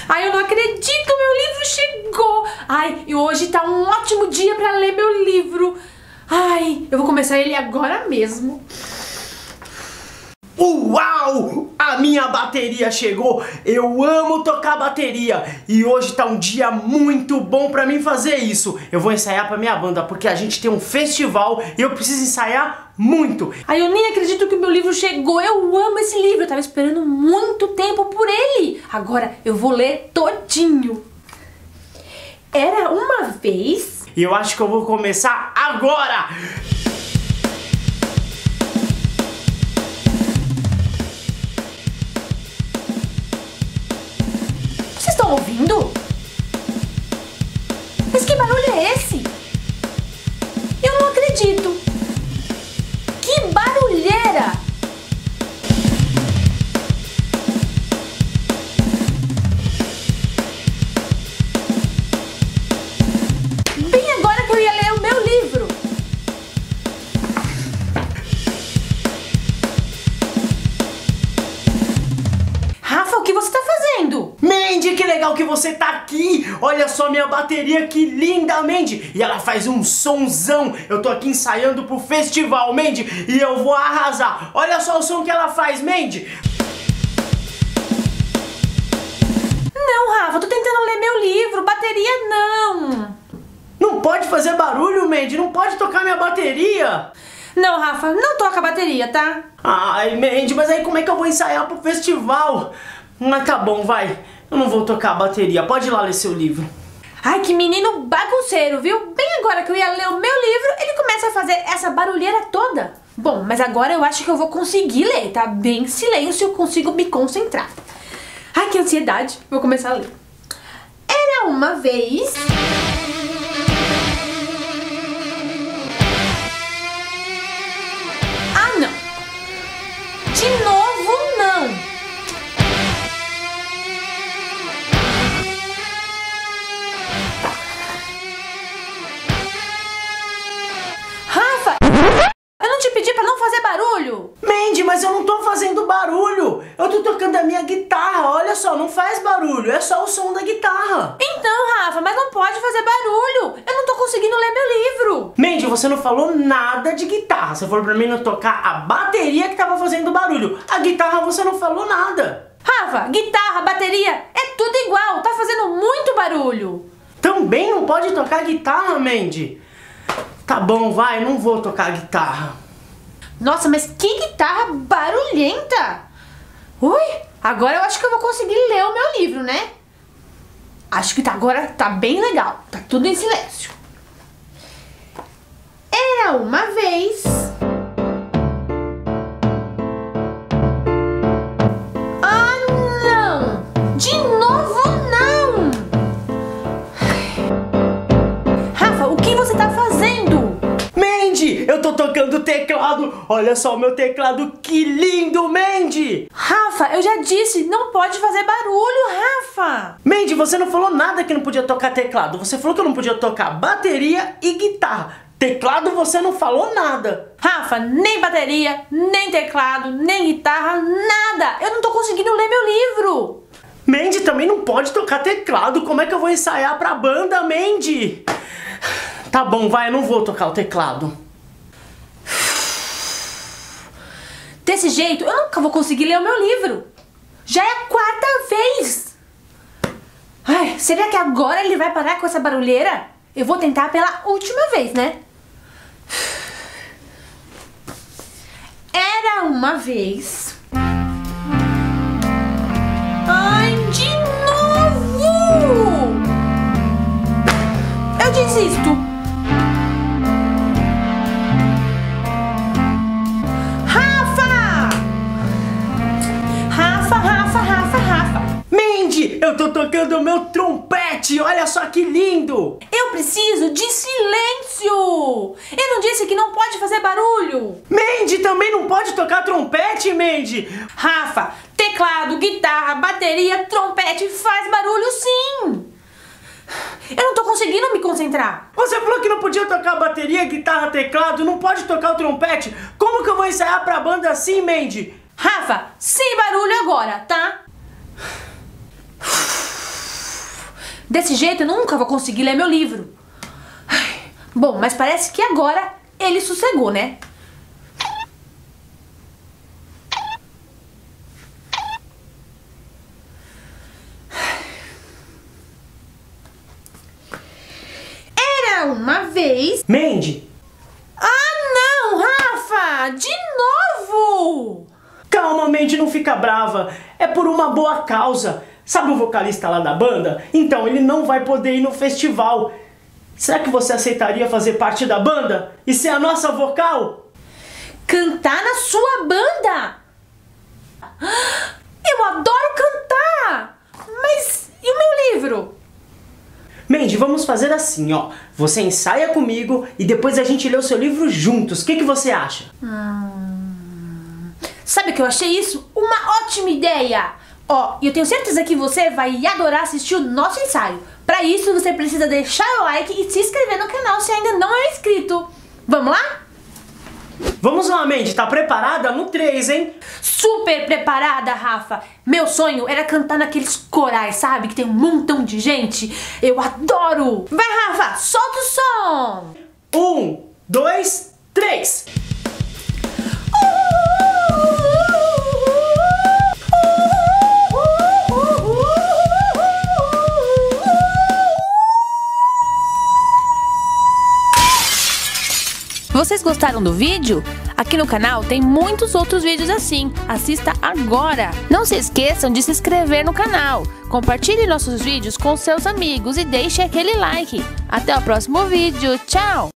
Ai, eu não acredito, meu livro chegou. Ai, e hoje tá um ótimo dia pra ler meu livro. Ai, eu vou começar ele agora mesmo. Uau! A minha bateria chegou! Eu amo tocar bateria! E hoje tá um dia muito bom pra mim fazer isso! Eu vou ensaiar pra minha banda, porque a gente tem um festival e eu preciso ensaiar muito! Ai, eu nem acredito que o meu livro chegou! Eu amo esse livro! Eu tava esperando muito tempo por ele! Agora eu vou ler todinho! Era uma vez... E eu acho que eu vou começar agora! Vocês estão ouvindo? Mas que barulho é esse? Eu não acredito! Que barulheira! Bem agora que eu ia ler o meu livro! Rafa, o que você tá fazendo? Mandy, que legal que você tá aqui! Olha só minha bateria, que linda, Mandy! E ela faz um sonzão! Eu tô aqui ensaiando pro festival, Mandy, e eu vou arrasar! Olha só o som que ela faz, Mandy! Não, Rafa, eu tô tentando ler meu livro, bateria não! Não pode fazer barulho, Mandy! Não pode tocar minha bateria! Não, Rafa, não toca a bateria, tá? Ai, Mandy, mas aí como é que eu vou ensaiar pro festival? Mas tá bom, vai. Eu não vou tocar a bateria. Pode ir lá ler seu livro. Ai, que menino bagunceiro, viu? Bem agora que eu ia ler o meu livro, ele começa a fazer essa barulheira toda. Bom, mas agora eu acho que eu vou conseguir ler, tá? Bem silêncio, eu consigo me concentrar. Ai, que ansiedade. Vou começar a ler. Era uma vez... Ah, não. De novo, não. Rafa, eu não te pedi pra não fazer barulho. Mandy, mas eu não tô fazendo barulho. Eu tô tocando a minha guitarra. Olha só, não faz barulho. É só o som da guitarra. Então, Rafa, mas não pode fazer barulho. Eu não tô conseguindo ler meu livro. Mandy, você não falou nada de guitarra. Você falou pra mim não tocar a bateria que tava fazendo barulho. A guitarra você não falou nada. Rafa, guitarra, bateria, é tudo igual. Tá fazendo muito barulho. Também não pode tocar guitarra, Mandy. Tá bom, vai, não vou tocar guitarra. Nossa, mas que guitarra barulhenta. Ui, agora eu acho que eu vou conseguir ler o meu livro, né? Acho que agora tá bem legal. Tá tudo em silêncio. Era uma vez... Ah, não! De novo, não! Rafa, o que você tá fazendo? Mandy, eu tô tocando teclado. Olha só o meu teclado, que lindo, Mandy. Rafa, eu já disse, não pode fazer barulho, Rafa! Mandy, você não falou nada que não podia tocar teclado. Você falou que eu não podia tocar bateria e guitarra. Teclado você não falou nada. Rafa, nem bateria, nem teclado, nem guitarra, nada! Eu não tô conseguindo ler meu livro! Mandy, também não pode tocar teclado. Como é que eu vou ensaiar pra banda, Mandy? Tá bom, vai, eu não vou tocar o teclado. Desse jeito, eu nunca vou conseguir ler o meu livro. Já é a quarta vez. Ai, será que agora ele vai parar com essa barulheira? Eu vou tentar pela última vez, né? Era uma vez... Ai, de novo! Eu desisto. Mandy, eu tô tocando o meu trompete. Olha só que lindo. Eu preciso de silêncio. Eu não disse que não pode fazer barulho. Mandy, também não pode tocar trompete, Mandy. Rafa, teclado, guitarra, bateria, trompete faz barulho sim. Eu não tô conseguindo me concentrar. Você falou que não podia tocar bateria, guitarra, teclado, não pode tocar o trompete. Como que eu vou ensaiar pra banda assim, Mandy? Rafa, sem barulho agora, tá? Desse jeito eu nunca vou conseguir ler meu livro. Ai, bom, mas parece que agora ele sossegou, né? Era uma vez... Mandy! Ah, não, Rafa! De novo! Calma, Mandy, não fica brava. É por uma boa causa. Sabe o vocalista lá da banda? Então, ele não vai poder ir no festival. Será que você aceitaria fazer parte da banda? E ser a nossa vocal? Cantar na sua banda? Eu adoro cantar! Mas e o meu livro? Mandy, vamos fazer assim, ó. Você ensaia comigo e depois a gente lê o seu livro juntos. O que você acha? Sabe que eu achei isso uma ótima ideia! Ó, e eu tenho certeza que você vai adorar assistir o nosso ensaio. Pra isso, você precisa deixar o like e se inscrever no canal se ainda não é inscrito. Vamos lá? Vamos lá, Mandy. Tá preparada? No 3, hein? Super preparada, Rafa! Meu sonho era cantar naqueles corais, sabe? Que tem um montão de gente. Eu adoro! Vai, Rafa! Solta o som! 1, 2, 3! Vocês gostaram do vídeo? Aqui no canal tem muitos outros vídeos assim. Assista agora! Não se esqueçam de se inscrever no canal. Compartilhe nossos vídeos com seus amigos e deixe aquele like. Até o próximo vídeo. Tchau!